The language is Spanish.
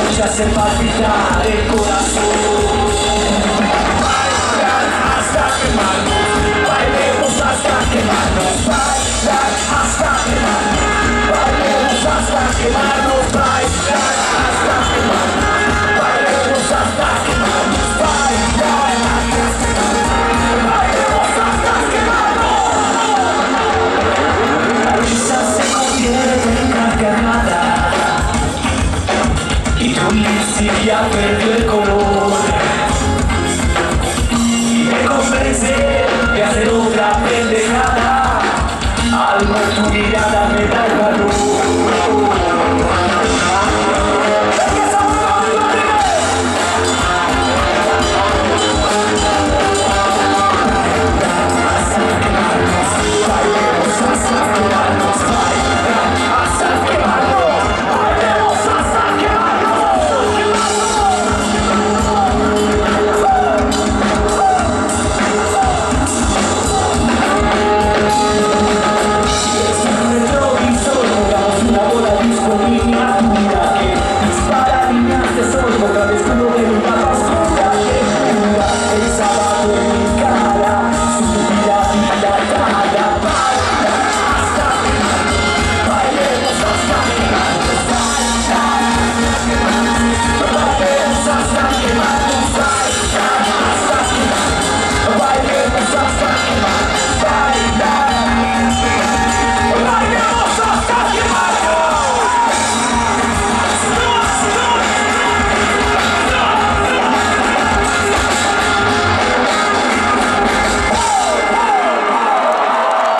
noche hace palpitar el corazón. Bailar hasta quemarnos, bailemos hasta quemarnos, bailar hasta quemarnos, bailemos hasta quemarnos, bailar hasta quemarnos, bailemos hasta quemarnos, bailar hasta quemarnos, bailemos hasta quemarnos. La risa se convierte en carcajada y tu insidia perdió el